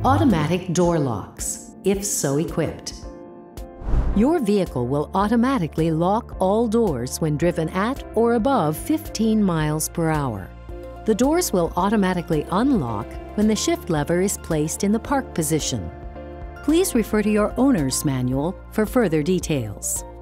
Automatic door locks, if so equipped. Your vehicle will automatically lock all doors when driven at or above 15 miles per hour. The doors will automatically unlock when the shift lever is placed in the park position. Please refer to your owner's manual for further details.